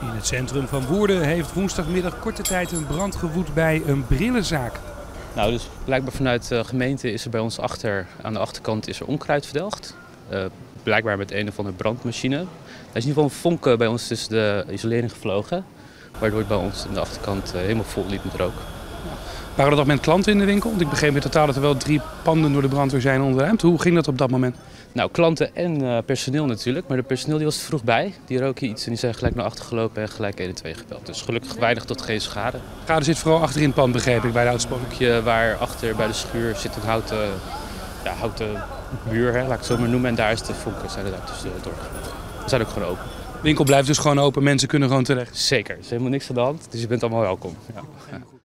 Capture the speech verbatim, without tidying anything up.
In het centrum van Woerden heeft woensdagmiddag korte tijd een brand gewoed bij een brillenzaak. Nou, dus blijkbaar vanuit de gemeente is er bij ons achter, aan de achterkant is er onkruid verdelgd. Uh, blijkbaar met een of andere brandmachine. Er is in ieder geval een vonk bij ons tussen de isolering gevlogen, waardoor het bij ons aan de achterkant uh, helemaal vol liep met rook. Waren er op dat moment klanten in de winkel? Want ik begreep in totaal dat er wel drie panden door de brandweer zijn ontruimd. Hoe ging dat op dat moment? Nou, klanten en uh, personeel natuurlijk. Maar de personeel die was er vroeg bij. Die roken iets en die zijn gelijk naar achter gelopen en gelijk een en twee gebeld. Dus gelukkig weinig tot geen schade. Schade zit vooral achterin het pand, begreep ik, bij de uitspanning. Waar achter bij de schuur zit een houten, ja, houten muur, hè, laat ik het zo maar noemen. En daar is de vonken zijn er daar tussendoor gegaan. We zijn ook gewoon open. De winkel blijft dus gewoon open, mensen kunnen gewoon terecht? Zeker, er is helemaal niks aan de hand. Dus je bent allemaal welkom. Ja.